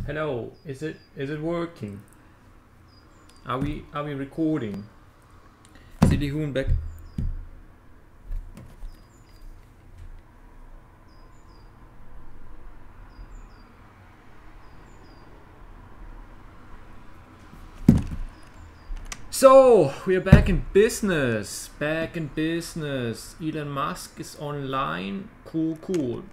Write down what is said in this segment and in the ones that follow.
Hello, is it working? Are we recording? Silly Hoonback. So we are back in business. Elon Musk is online. Cool.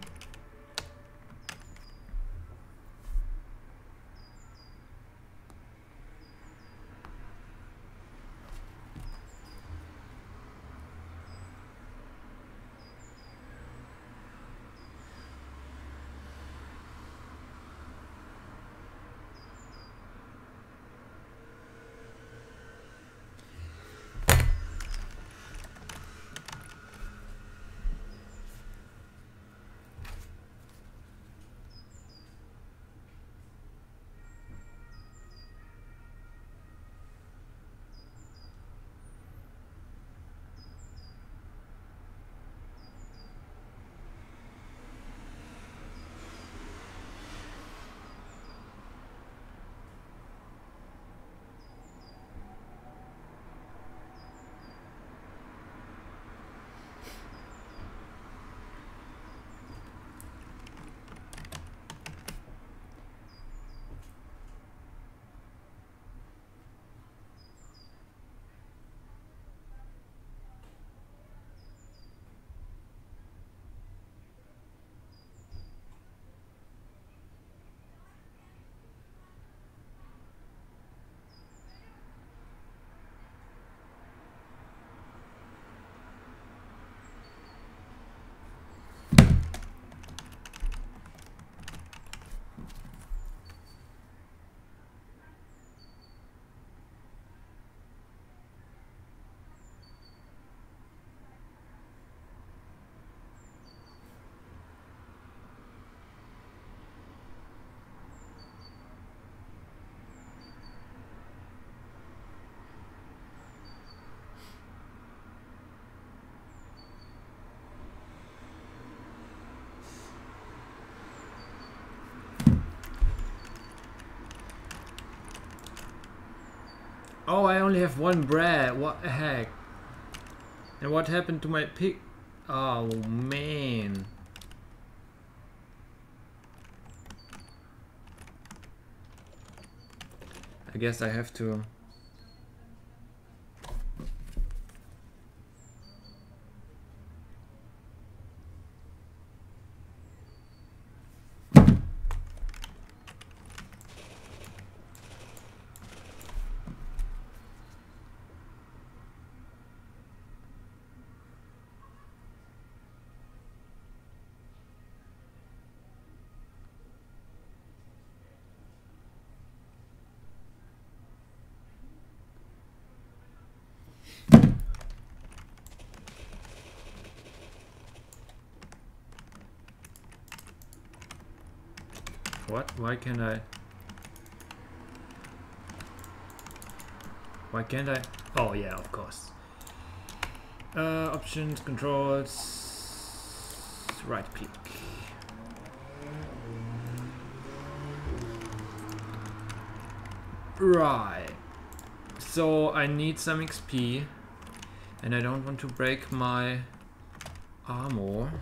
Oh, I only have one bread. What the heck? And what happened to my pig? Oh man. I guess I have to. What? Why can't I? Why can't I? Oh yeah, of course. Options, controls, right click. Right. So I need some XP and I don't want to break my armor.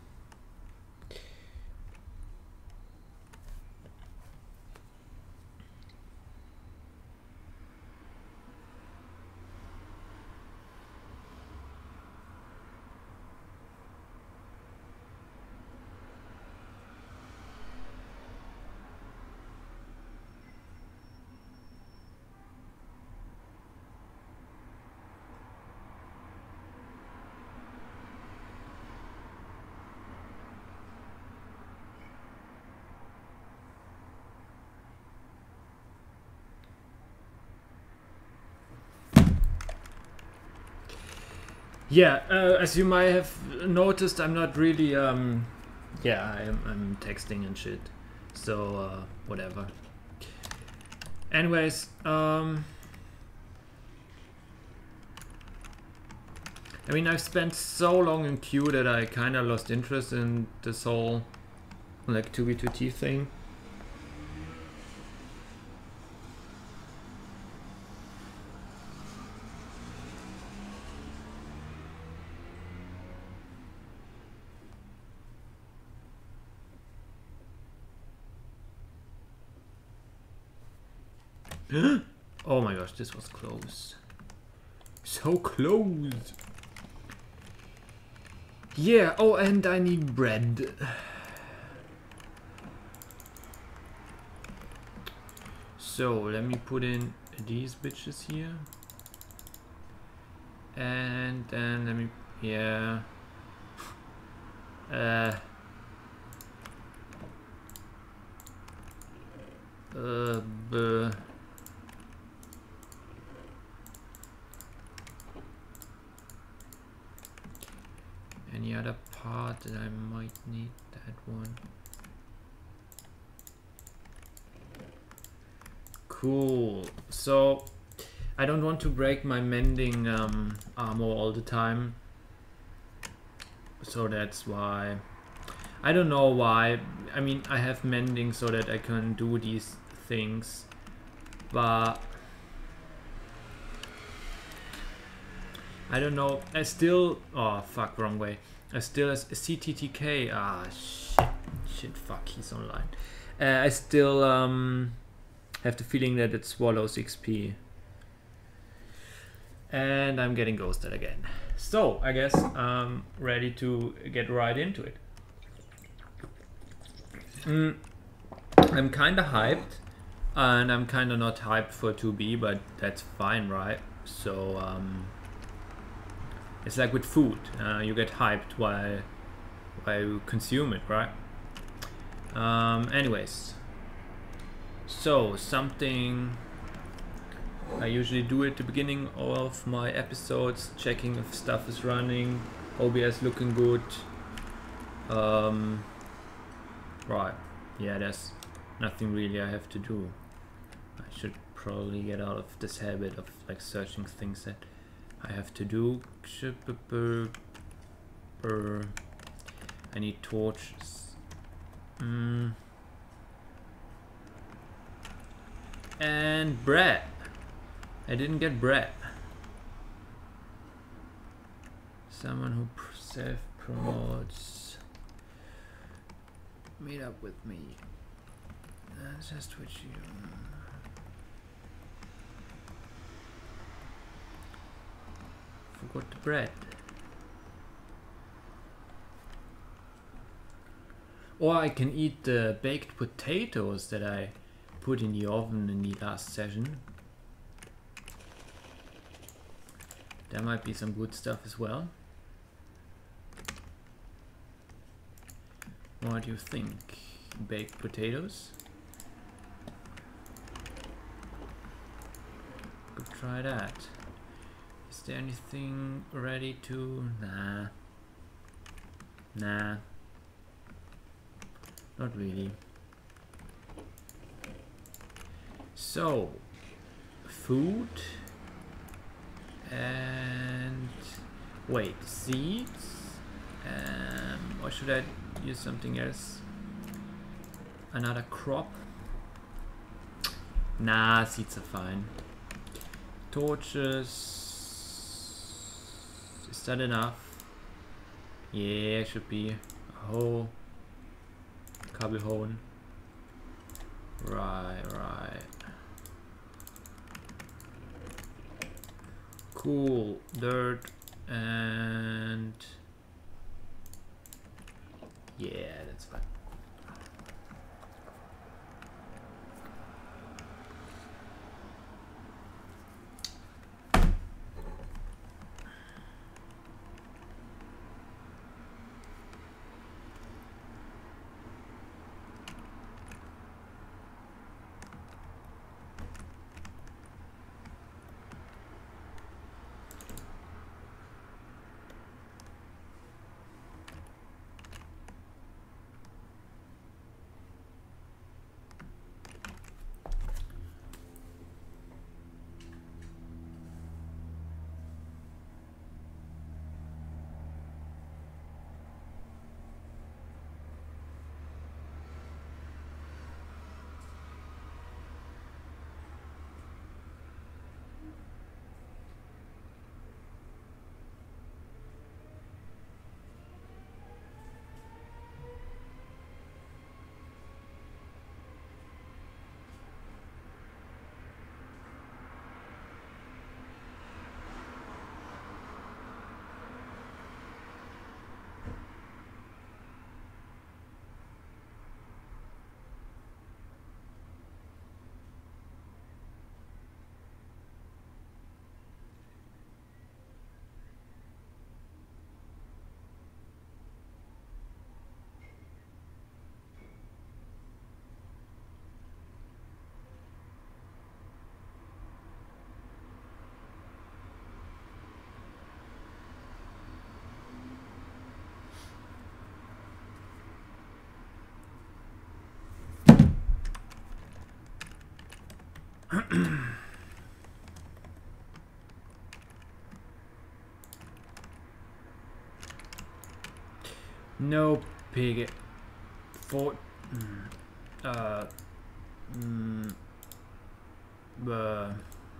Yeah, as you might have noticed, I'm not really, yeah, I'm texting and shit, so, whatever. Anyways, I mean, I've spent so long in queue that I kinda lost interest in this whole, like, 2v2T thing. Oh my gosh, this was close. So close. Yeah, oh, and I need bread. So, let me put in these bitches here. And then let me, yeah. Any other part that I might need? That one. Cool. So I don't want to break my mending armor all the time. So that's why. I don't know why. I mean, I have mending so that I can do these things. But I don't know. I still... Oh, fuck, wrong way. I still... CTTK. Ah, shit. Shit, fuck, he's online. I still have the feeling that it swallows XP. And I'm getting ghosted again. So, I guess I'm ready to get right into it. I'm kind of hyped. And I'm kind of not hyped for 2B, but that's fine, right? So, it's like with food. You get hyped while you consume it, right? Anyways. So, something I usually do at the beginning of my episodes, checking if stuff is running, OBS looking good. Right, yeah, there's nothing really I have to do. I should probably get out of this habit of like searching things that I have to do. I need torches. And bread. I didn't get bread. Someone who self-promotes. Meet up with me. That's just what you... Forgot the bread. Or I can eat the baked potatoes that I put in the oven in the last session. There might be some good stuff as well. What do you think? Baked potatoes? Could try that. Is there anything ready to... Nah. Nah. Not really. So, food and wait, seeds. Or should I use something else? Another crop? Nah, seeds are fine. Torches. Is that enough? Yeah, should be a whole cobblehole. Right. Cool. Dirt and yeah, that's fine. No pig. For. Uh.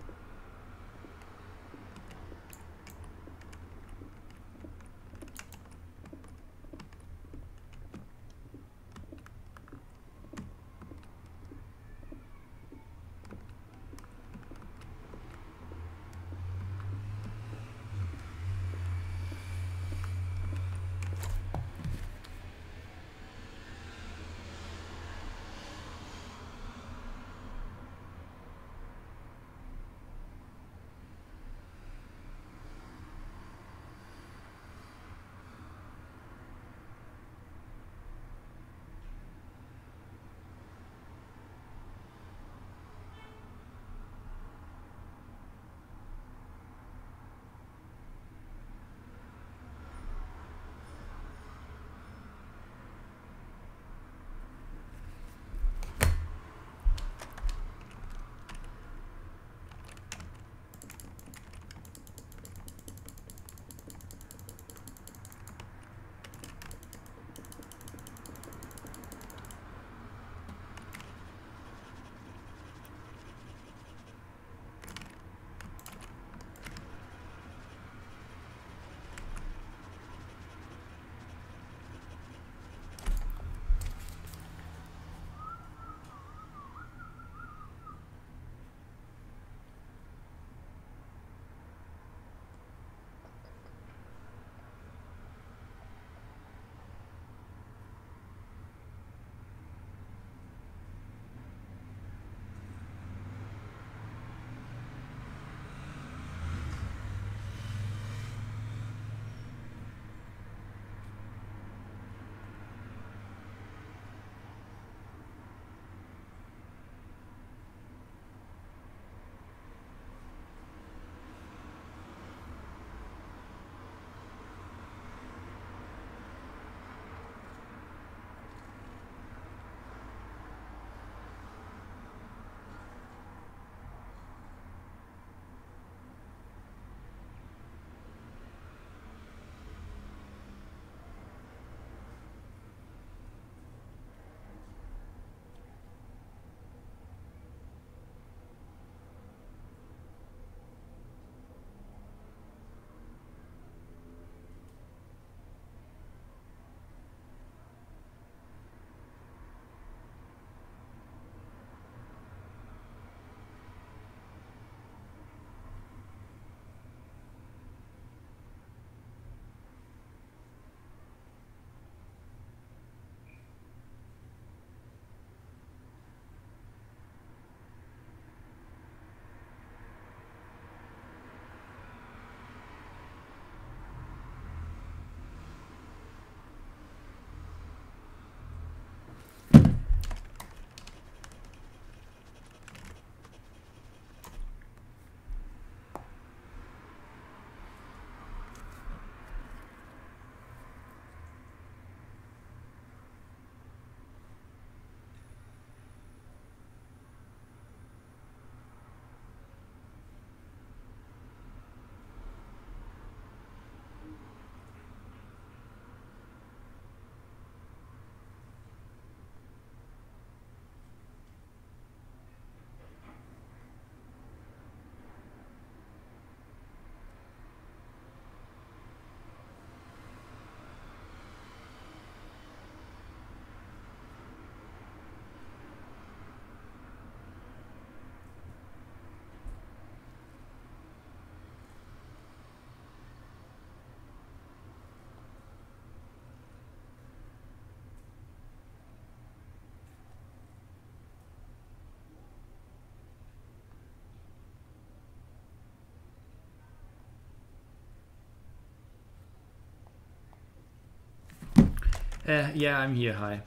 Yeah, I'm here. Hi.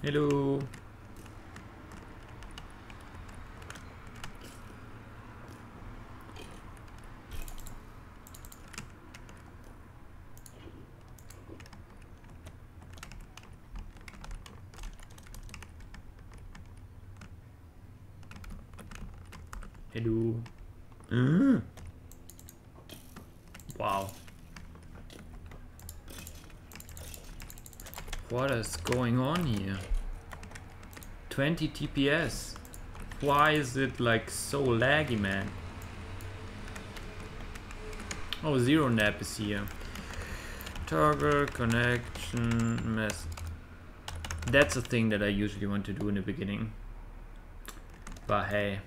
Hello. Hello. Wow. What is going on here? 20 TPS. Why is it like so laggy, man? Oh, Zero Nap is here. Toggle connection mess. That's a thing that I usually want to do in the beginning. But hey.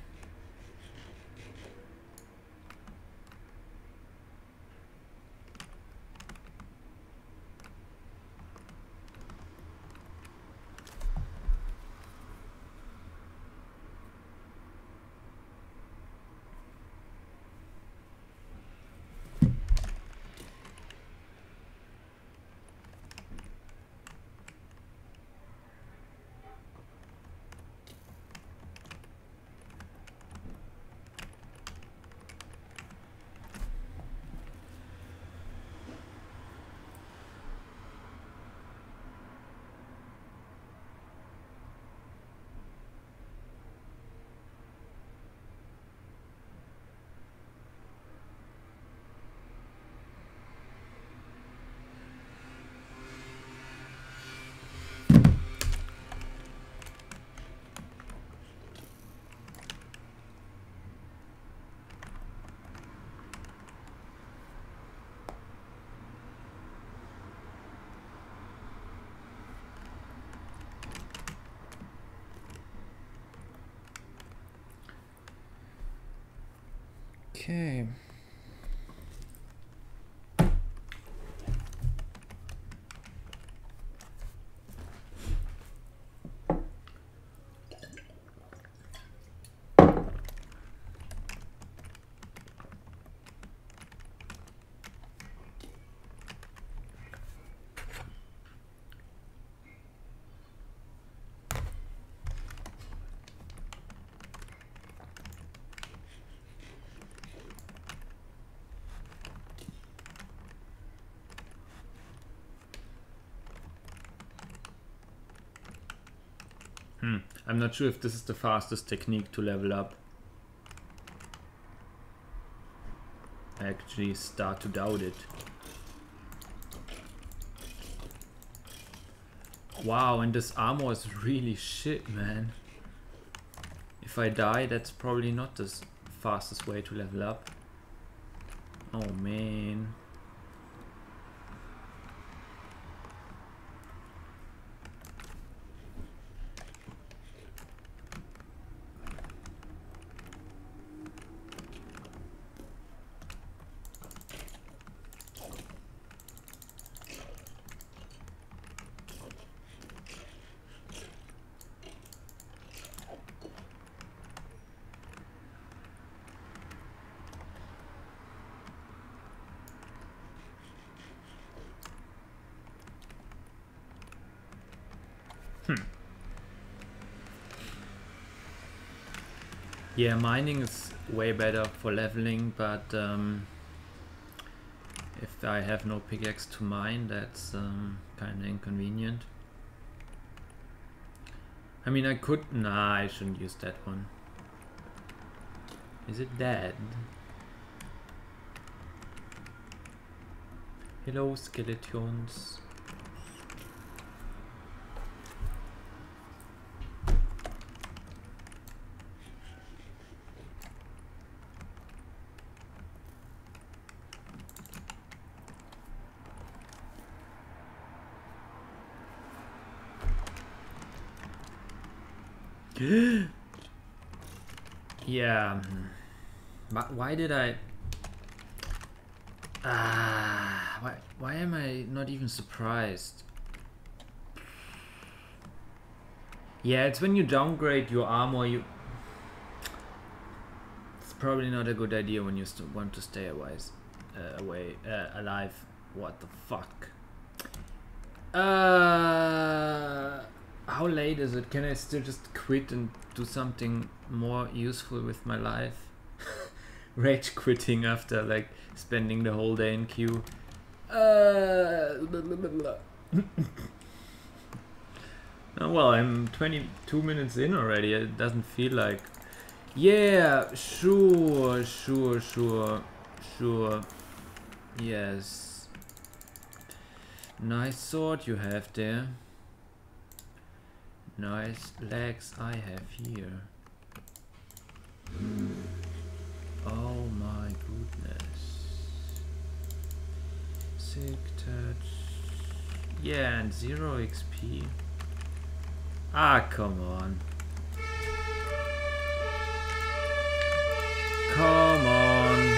Okay. I'm not sure if this is the fastest technique to level up. I actually start to doubt it. Wow, and this armor is really shit, man. If I die, that's probably not the fastest way to level up. Oh man. Yeah, mining is way better for leveling, but if I have no pickaxe to mine, that's kind of inconvenient. I mean, I could... Nah, I shouldn't use that one. Is it dead? Hello, skeletons. Yeah, but why did I... why am I not even surprised? Yeah, it's when you downgrade your armor, it's probably not a good idea when you want to stay alive. What the fuck? How how late is it? Can I still just quit and do something more useful with my life? Rage quitting after like spending the whole day in queue. Blah, blah, blah, blah. Oh, well, I'm 22 minutes in already. It doesn't feel like... Yeah, sure. Yes. Nice sword you have there. Nice legs I have here. Oh my goodness. Sick touch. Yeah, and 0 XP. Ah, come on. Come on.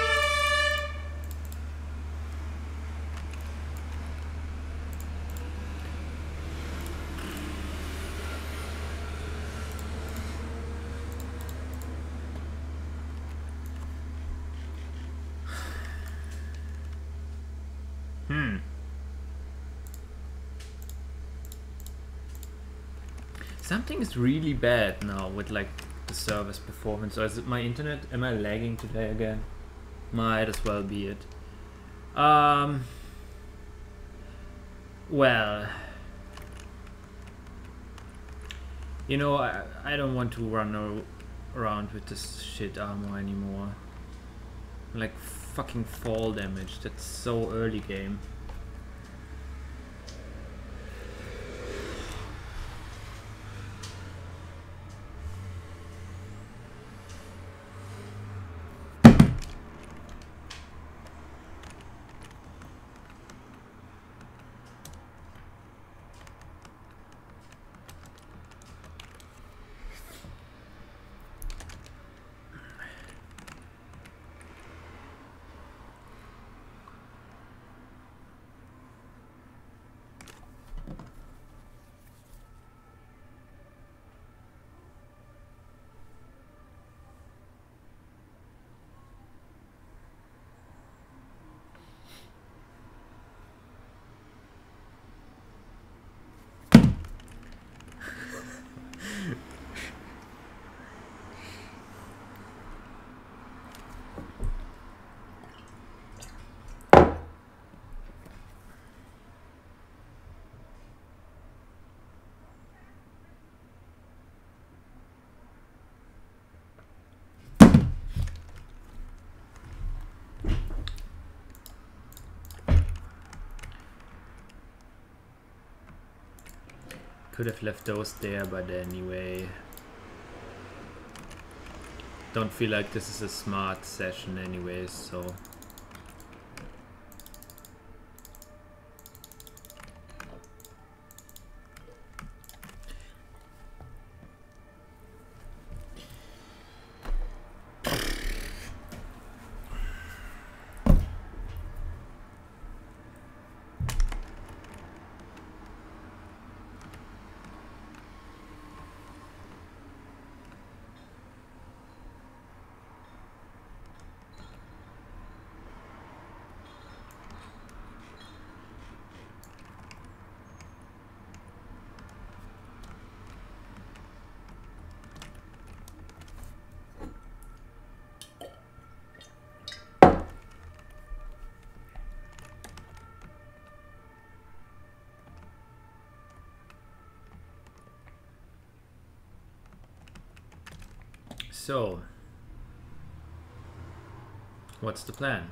Something is really bad now with like the server's performance. Or is it my internet? Am I lagging today again? Might as well be it. Well, you know, I don't want to run around with this shit armor anymore. Like fucking fall damage. That's so early game. Could have left those there, but anyway. Don't feel like this is a smart session anyways, so... So, what's the plan?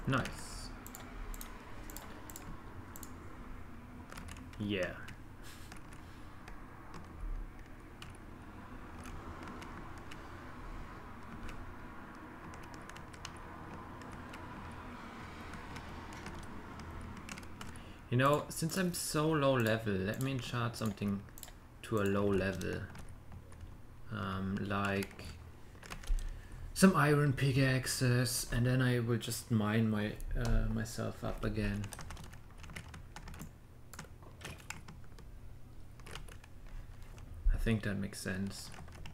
Nice. Yeah. You know, since I'm so low level, let me enchant something to a low level. Like some iron pickaxes, and then I will just mine my myself up again. I think that makes sense.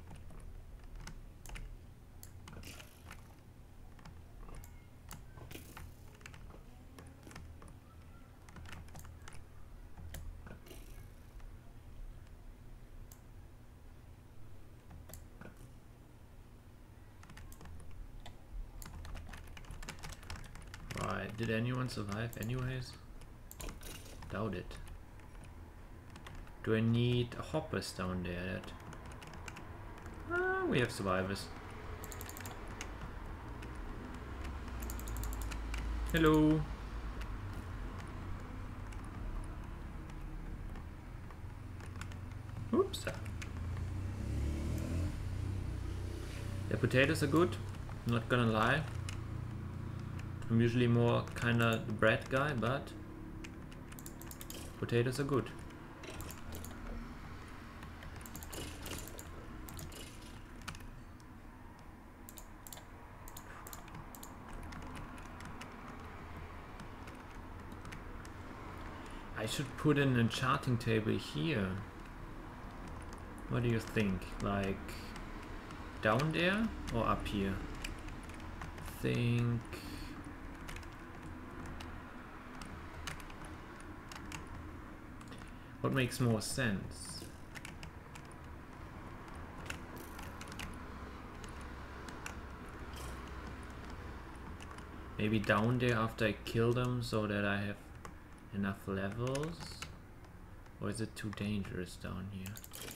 Right, did anyone survive anyways? Doubt it. Do I need hoppers down there? We have survivors. Hello. Oops. The potatoes are good, not gonna lie. I'm usually more kinda the bread guy, but potatoes are good. I should put an enchanting table here. What do you think? Like down there or up here? Think what makes more sense? Maybe down there after I kill them so that I have enough levels? Or is it too dangerous down here?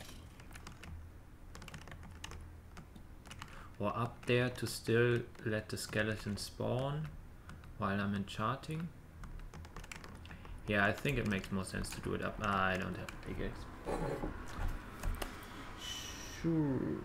Or up there to still let the skeleton spawn while I'm enchanting? Yeah, I think it makes more sense to do it up. I don't have a pickaxe. Sure.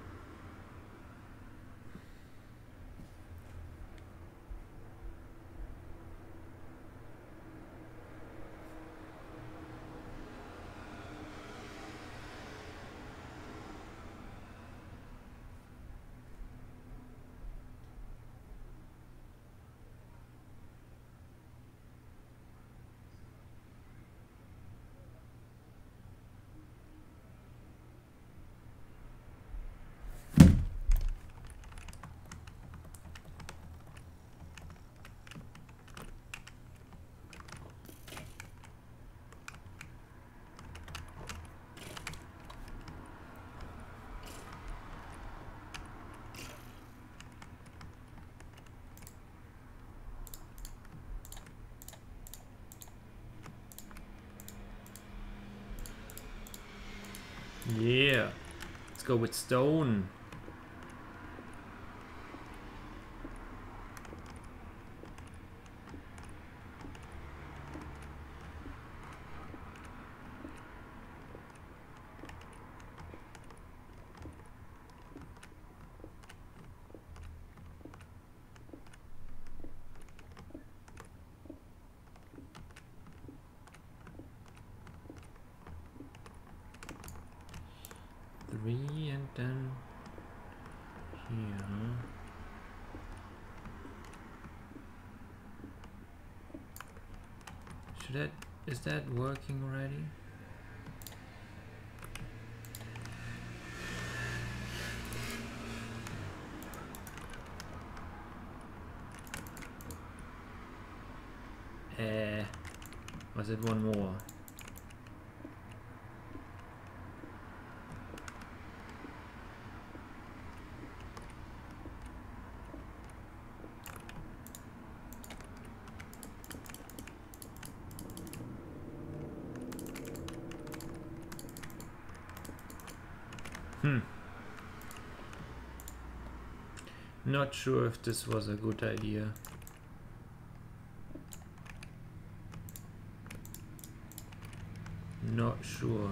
Yeah, let's go with stone. Three and then here. Is that working already? Was it one more? Not sure if this was a good idea. Not sure.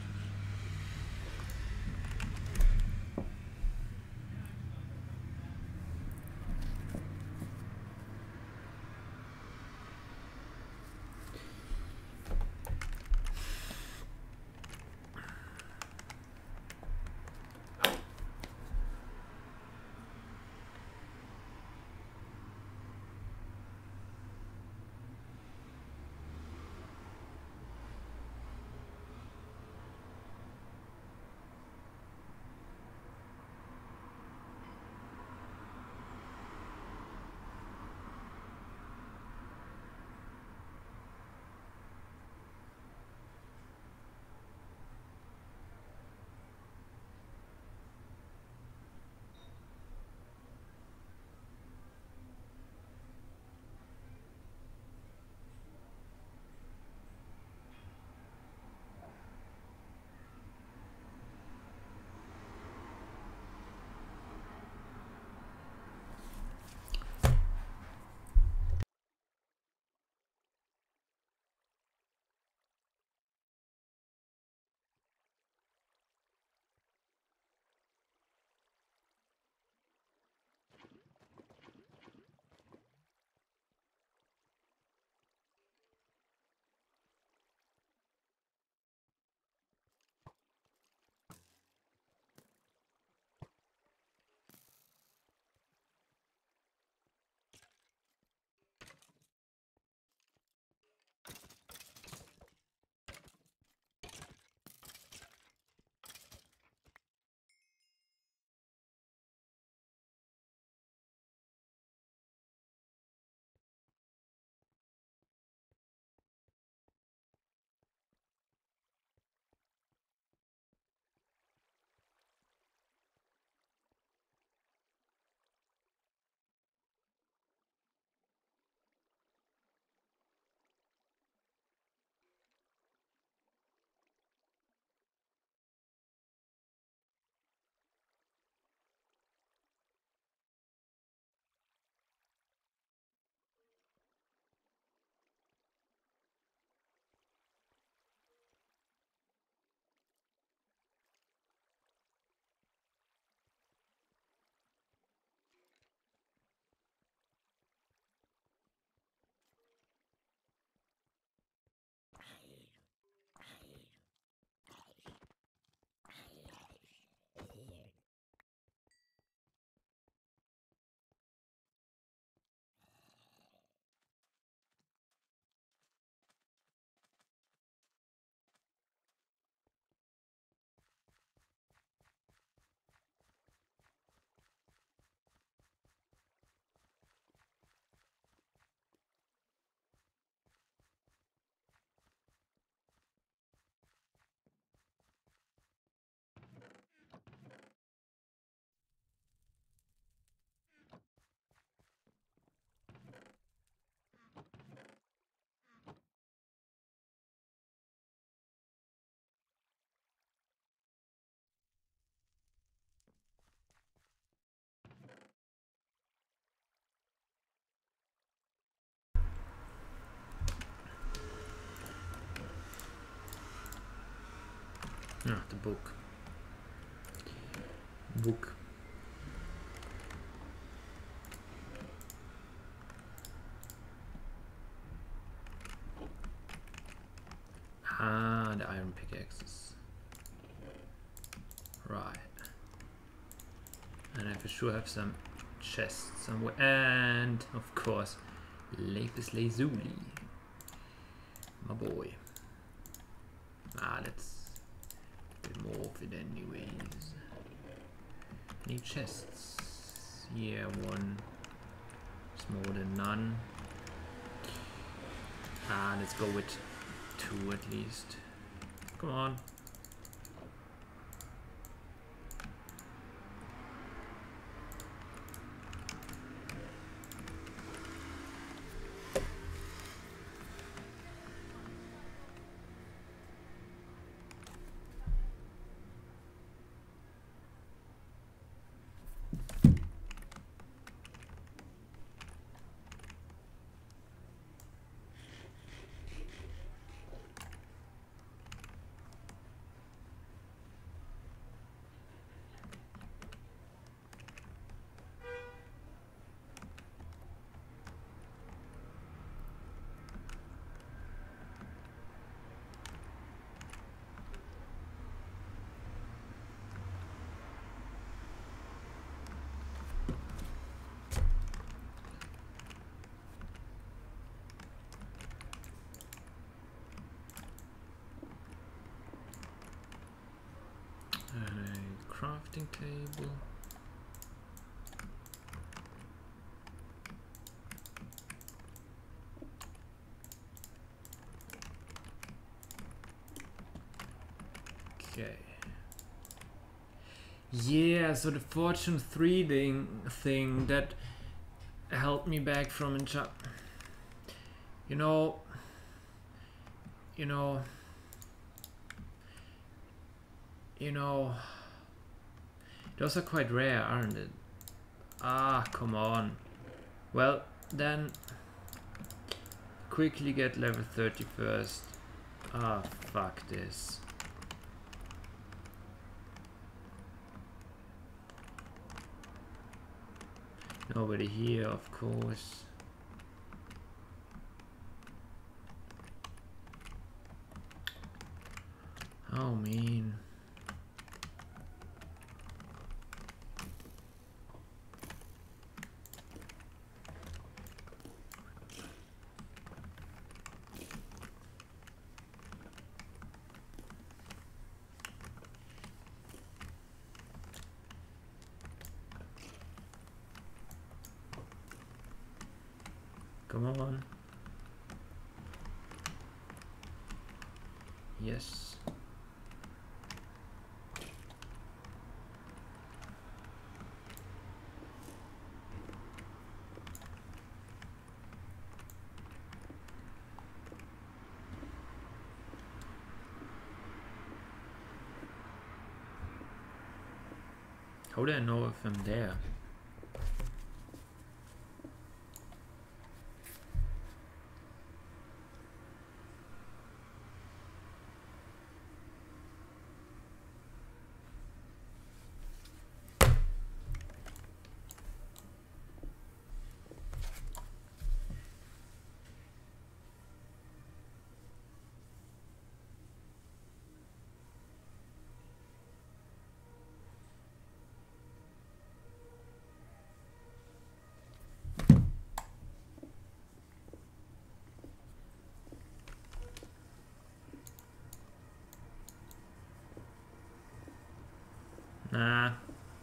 Ah, the book. Book. Ah, the iron pickaxes. Right. And I for sure have some chests somewhere. And, of course, lapis lazuli. My boy. Ah, let's get more of it anyways. Any chests? Yeah, one. It's more than none. Ah, let's go with 2 at least. Come on. crafting table. Okay. Yeah, so the Fortune 3 thing that held me back from enchant. You know, those are quite rare, aren't it? Ah, come on. Well, then quickly get level 30 first. Ah, fuck this. Nobody here, of course. Oh, mean. Come on. Yes. How do I know if I'm there? Nah.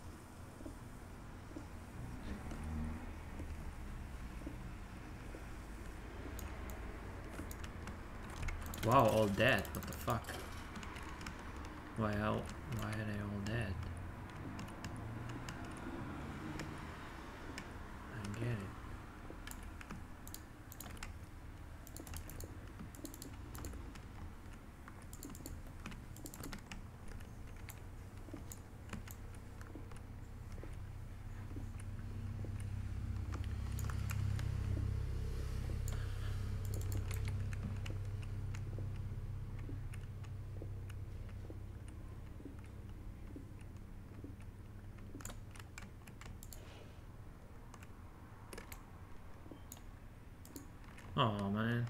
Wow, all dead. What the fuck? Why are they all dead? I don't get it. Oh man.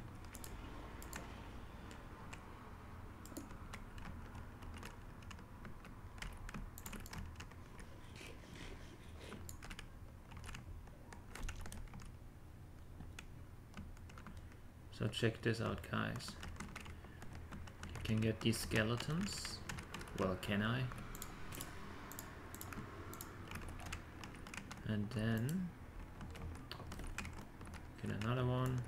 So check this out, guys. You can get these skeletons. Well, can I? And then get another one.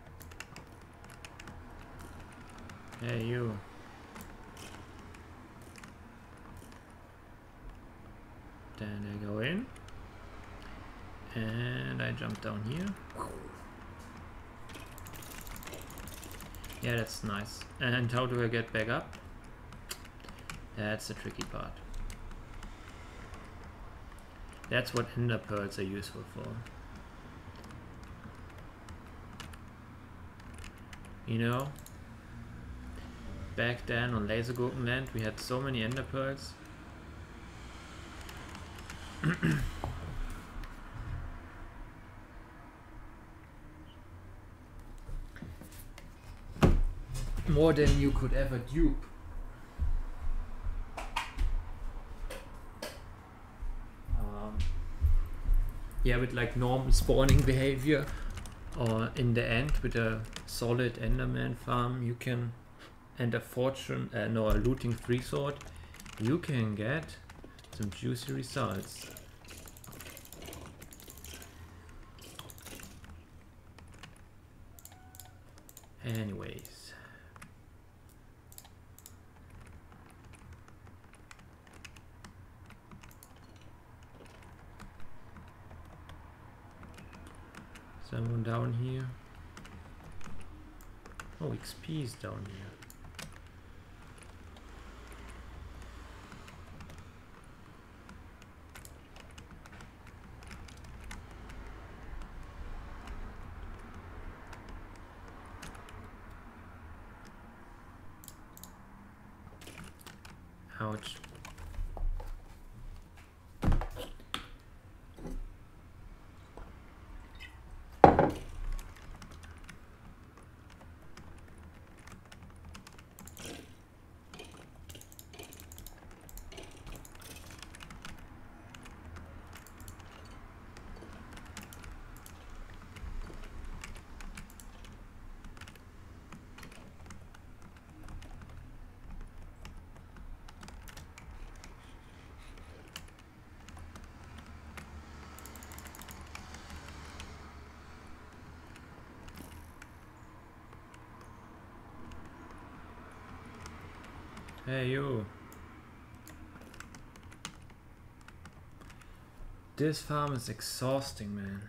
Hey, you. Then I go in. And I jump down here. Yeah, that's nice. And how do I get back up? That's the tricky part. That's what ender pearls are useful for. You know? Back then on Laser Gurken Land we had so many ender pearls. More than you could ever dupe. Yeah, with like normal spawning behavior, or in the end with a solid Enderman farm, you can, and a fortune, no, a looting free sword, you can get Some juicy results. Anyways. Someone down here. Oh, XP is down here. Ouch. Hey you. This farm is exhausting, man.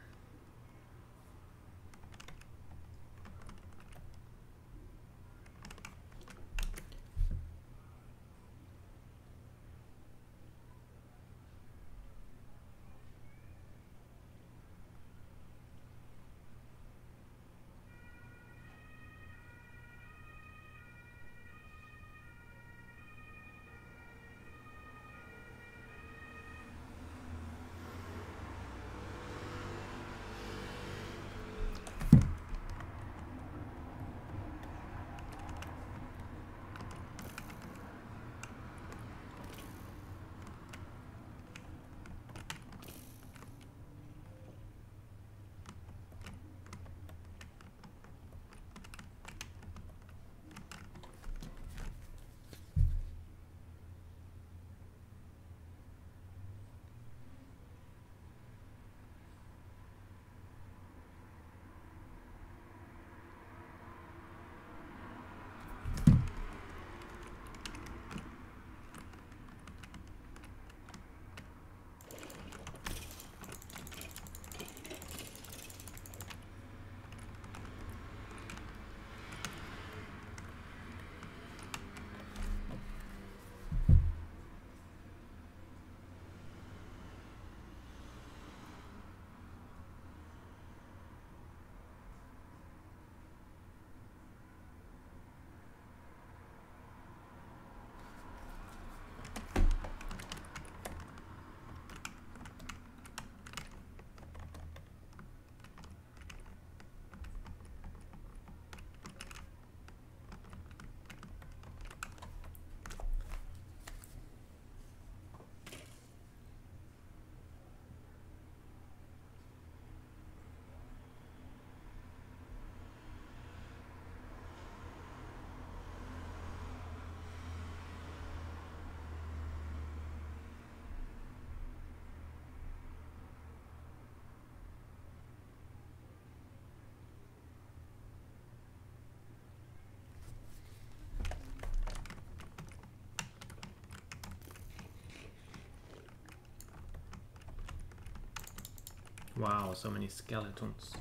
Wow, so many skeletons.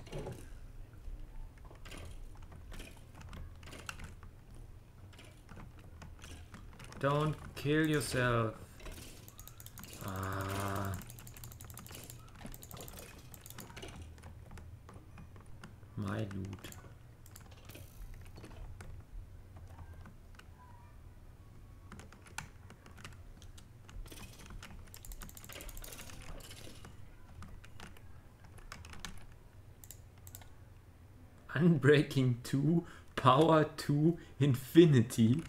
Don't kill yourself. Ah. My loot. Unbreaking 2, power 2, infinity.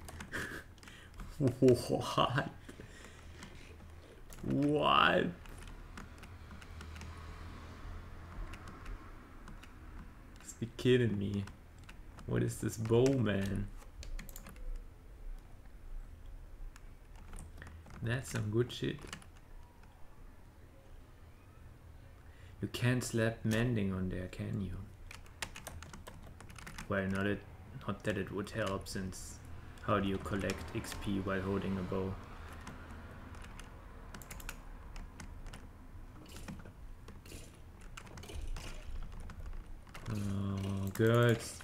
What? What? Is he kidding me? What is this bow, man? That's some good shit. You can't slap mending on there, can you? Well, not that it would help, since how do you collect XP while holding a bow? Oh, girls.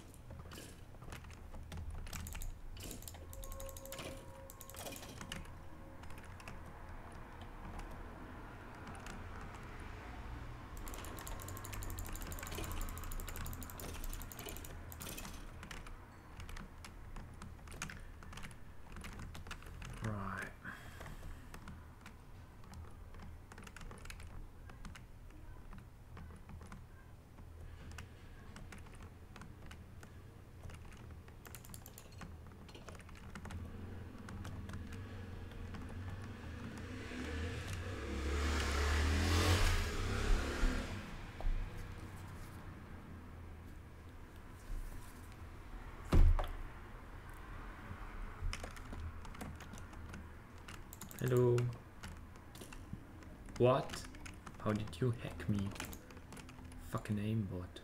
Hello. What? How did you hack me? Fucking aimbot.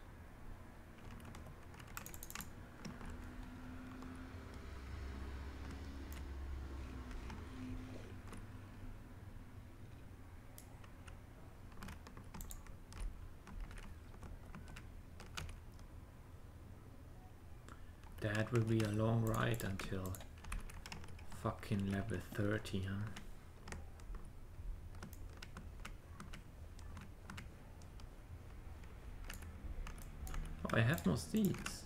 That will be a long ride until fucking level 30, huh? Oh, I have no seeds.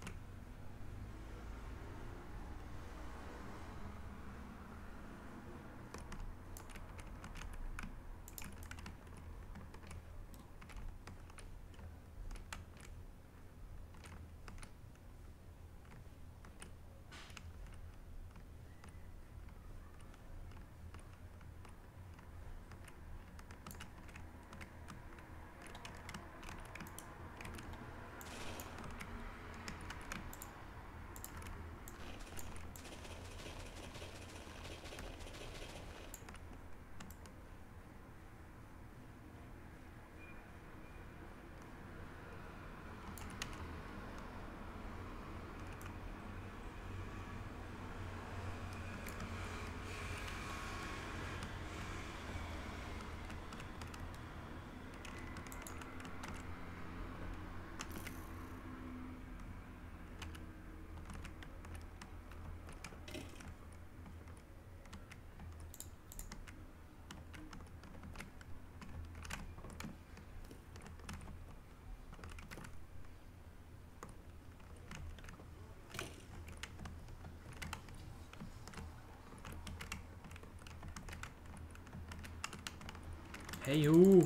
Hey, you!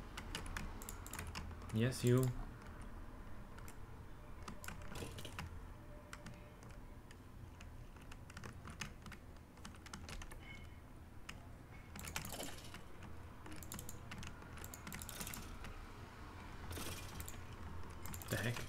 Yes, you. The heck?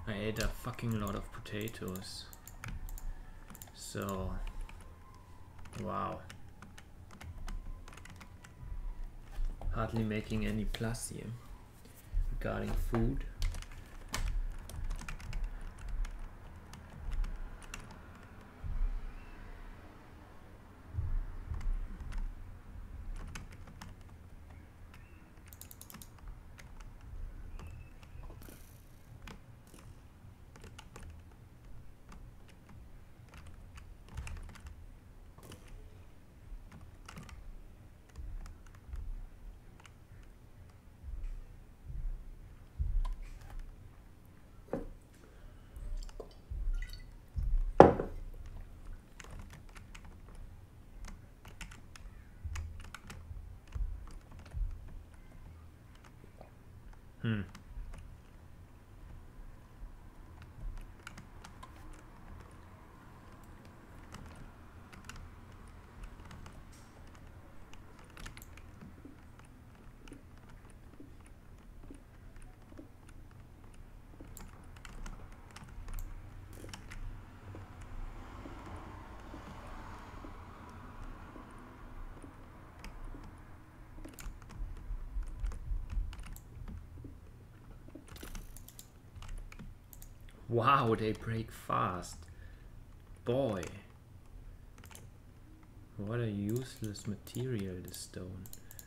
I ate a fucking lot of potatoes. So, wow. Hardly making any plus here regarding food. Wow, they break fast. Boy. What a useless material, this stone.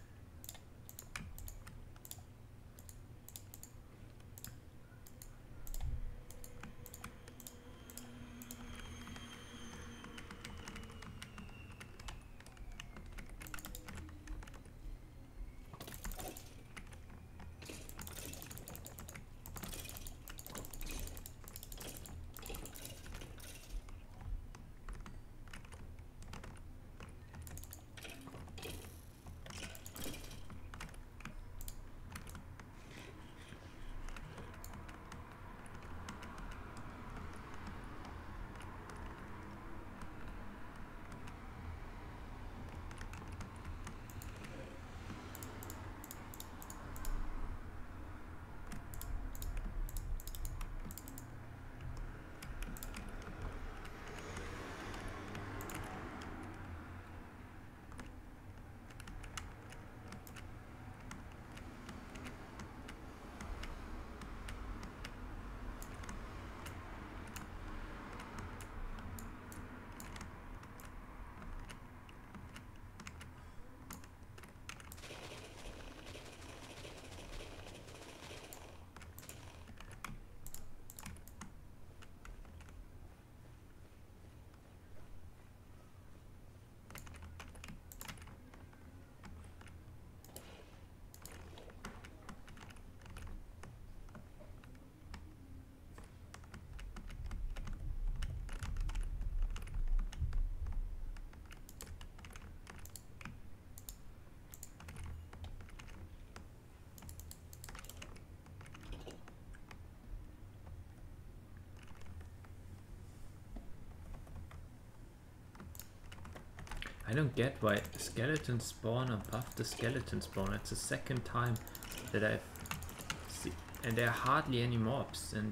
I don't get why skeletons spawn above the skeleton spawn. It's the second time that I've seen, and there are hardly any mobs, and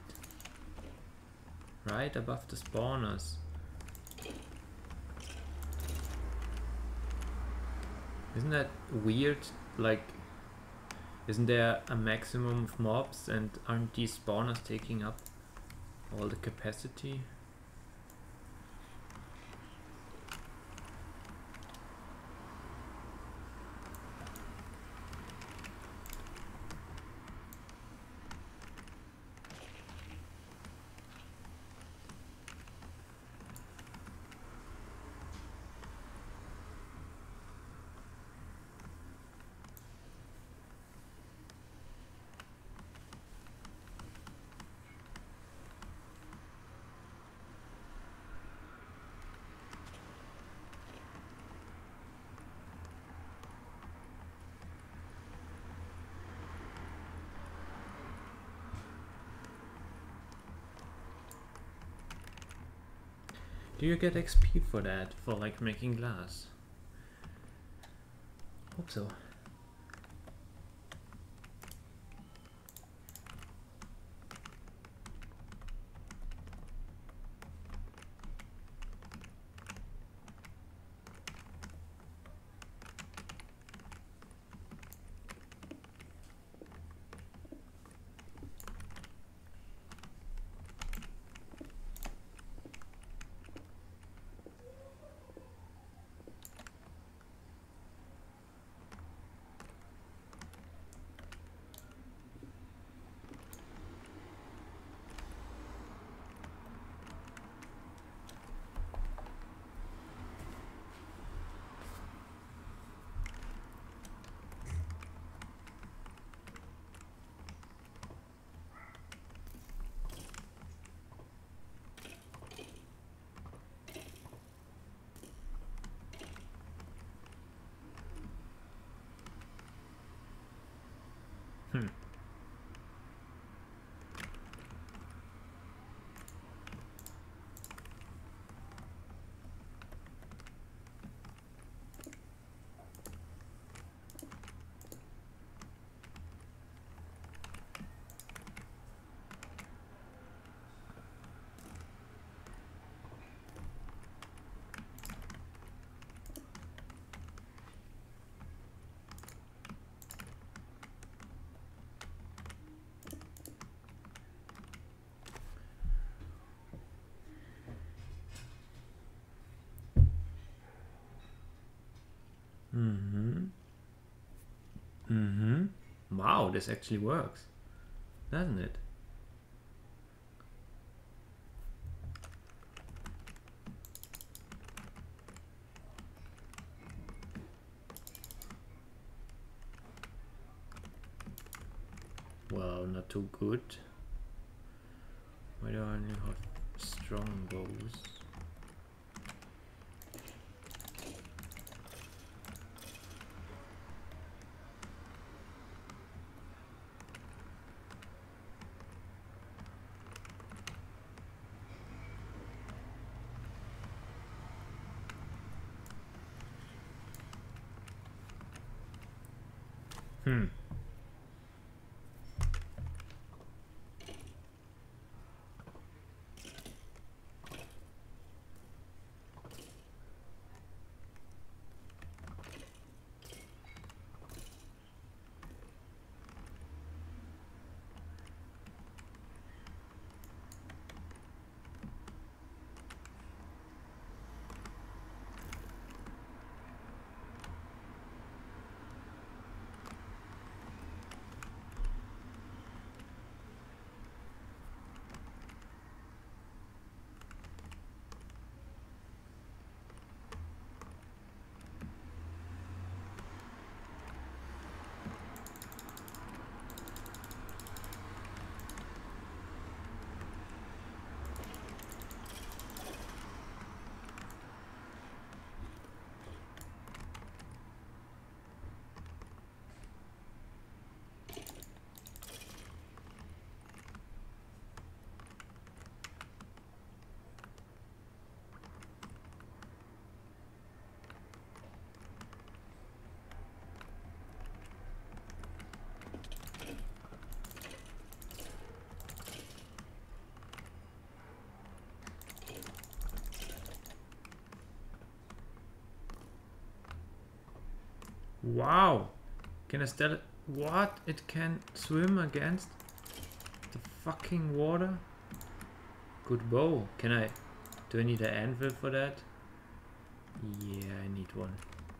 right above the spawners. Isn't that weird? Like, isn't there a maximum of mobs, and aren't these spawners taking up all the capacity? Do you get XP for that, for like making glass? Hope so. this actually works, doesn't it? Well, not too good. Why do I only have strong bows? Hmm. Wow! Can I still... What? It can swim against the fucking water? Good bow. Can I... Do I need an anvil for that? Yeah, I need one.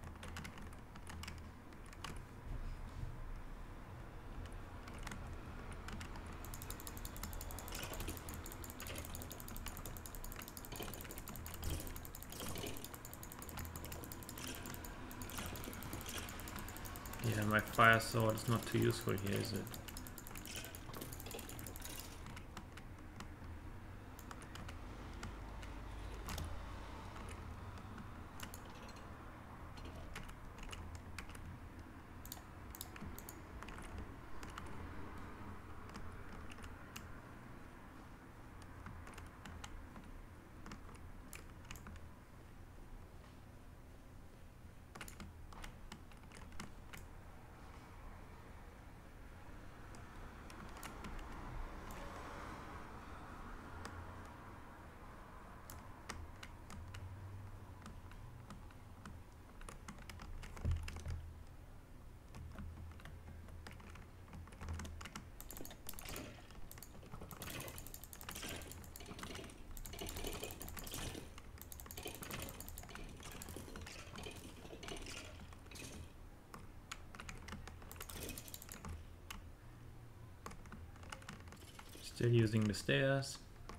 Yeah, my fire sword is not too useful here, is it? Still using the stairs.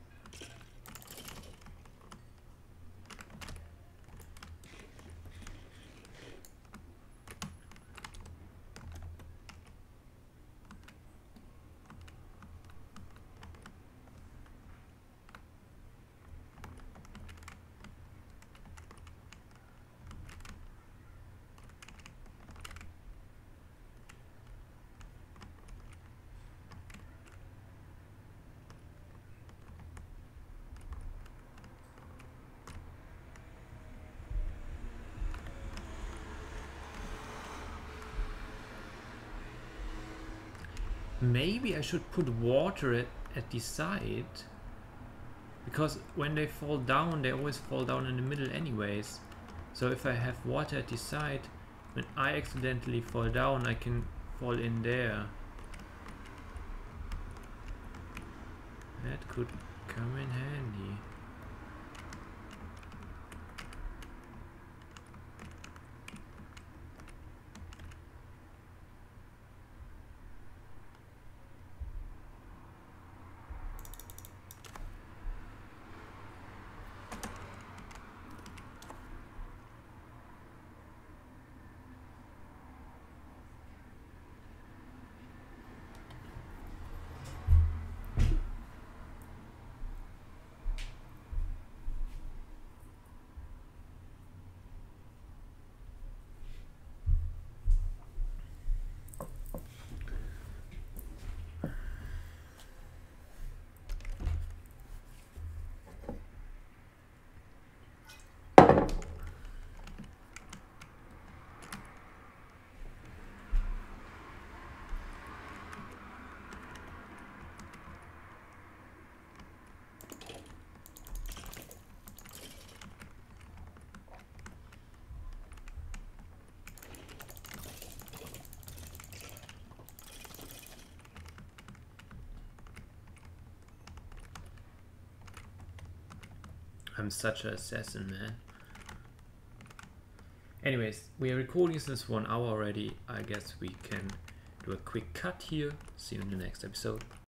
Maybe I should put water at the side, because when they fall down, they always fall down in the middle anyways. So if I have water at the side, when I accidentally fall down, I can fall in there. That could come in handy. I'm such an assassin, man. Anyways, we are recording since 1 hour already. I guess we can do a quick cut here. See you in the next episode.